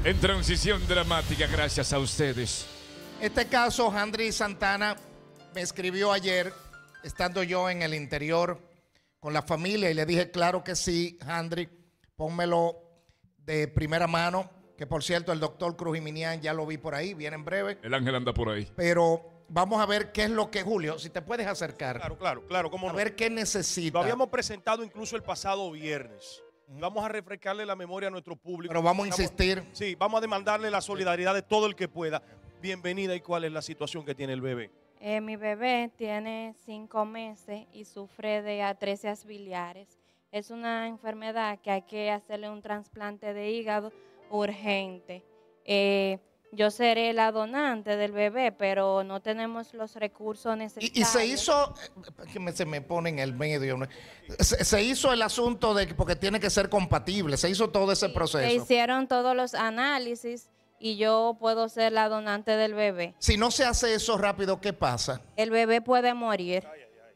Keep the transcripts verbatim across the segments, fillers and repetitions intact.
En transición dramática, gracias a ustedes. Este caso, Handry Santana me escribió ayer, estando yo en el interior con la familia, y le dije, claro que sí, Handry, pónmelo de primera mano, que por cierto el doctor Cruz Jiminián ya lo vi por ahí, viene en breve. El ángel anda por ahí. Pero vamos a ver qué es lo que, Julio, si te puedes acercar. Claro, claro, claro, cómo A no. ver qué necesita. Lo habíamos presentado incluso el pasado viernes. Vamos a refrescarle la memoria a nuestro público. Pero vamos a insistir. Sí, vamos a demandarle la solidaridad de todo el que pueda. Bienvenida, ¿y cuál es la situación que tiene el bebé? Eh, mi bebé tiene cinco meses y sufre de atresias biliares. Es una enfermedad que hay que hacerle un trasplante de hígado urgente. Eh, yo seré la donante del bebé, pero no tenemos los recursos necesarios. Y, y se hizo, que me, se me pone en el medio, ¿no? se, se hizo el asunto de que porque tiene que ser compatible, se hizo todo ese Sí, proceso. se hicieron todos los análisis y yo puedo ser la donante del bebé. Si no se hace eso rápido, ¿qué pasa? El bebé puede morir.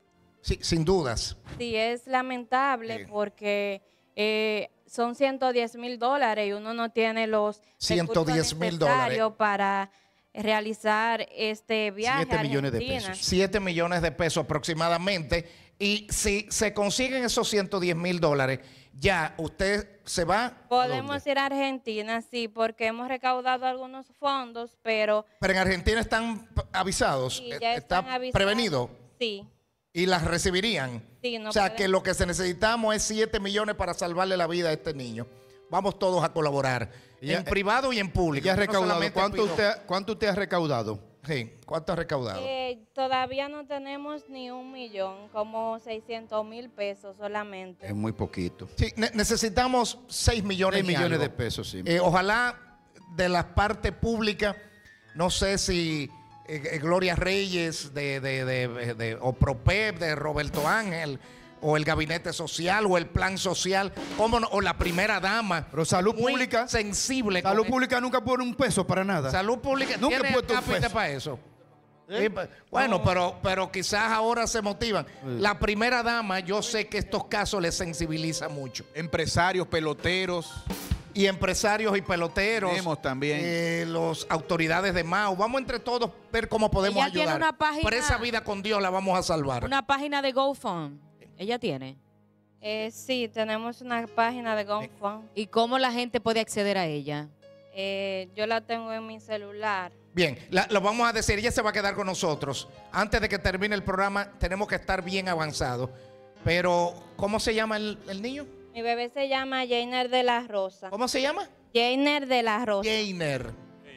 Sí, sin dudas. Sí, es lamentable Sí. porque eh, son ciento diez mil dólares y uno no tiene los ciento diez mil dólares para realizar este viaje siete a millones de Argentina. pesos. siete millones de pesos aproximadamente. Y si se consiguen esos ciento diez mil dólares, ya usted se va. Podemos ¿dónde? ir a Argentina, sí, porque hemos recaudado algunos fondos, pero Pero en Argentina están p- avisados, sí, eh, ya está están avisados. prevenido Sí, y las recibirían. sí, no o sea pueden- que lo que se necesitamos es siete millones para salvarle la vida a este niño. Vamos todos a colaborar, Ya- en privado y en público. Ya ha No recaudado. solamente ¿Cuánto pido- usted, ¿Cuánto usted ha recaudado? Sí, ¿cuánto ha recaudado? Eh, todavía no tenemos ni un millón, como seiscientos mil pesos solamente. Es muy poquito. Sí, ne- necesitamos seis millones, seis y millones algo. de pesos, sí. Eh, ojalá de la parte pública, no sé si eh, eh, Gloria Reyes de, de, de, de- o Propep de Roberto Ángel, o el Gabinete Social, o el Plan Social, ¿cómo no? O la Primera Dama. Pero Salud Muy Pública. sensible. Salud con- Pública nunca pone un peso para nada. Salud Pública Nunca he tiene puesto un cápita peso. para eso. Sí, pa- bueno, pero, pero quizás ahora se motivan. La Primera Dama, yo sé que estos casos les sensibiliza mucho. Empresarios, peloteros. Y empresarios y peloteros. Tenemos también. Eh, los autoridades de M A U. Vamos entre todos a ver cómo podemos Ella tiene ayudar. una página- Por esa vida con Dios la vamos a salvar. Una página de GoFund. Ella tiene. Eh, sí, tenemos una página de GoFund. ¿Y cómo la gente puede acceder a ella? Eh, yo la tengo en mi celular. Bien, la- lo vamos a decir. Ella se va a quedar con nosotros. Antes de que termine el programa, tenemos que estar bien avanzados. Pero, ¿cómo se llama el, el niño? Mi bebé se llama Jainer de la Rosa. ¿Cómo se llama? Jainer de la Rosa. Jainer.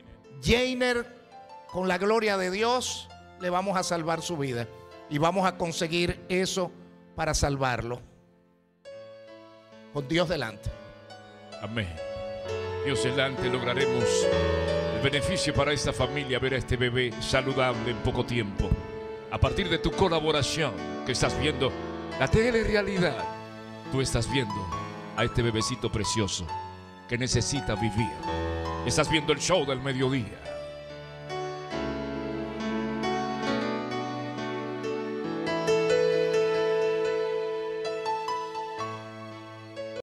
Jainer, con la gloria de Dios, le vamos a salvar su vida. Y vamos a conseguir eso para salvarlo. Con Dios delante. Amén. Dios delante lograremos el beneficio para esta familia, ver a este bebé saludable en poco tiempo. A partir de tu colaboración, que estás viendo la telerrealidad, tú estás viendo a este bebecito precioso que necesita vivir. Estás viendo el show del mediodía.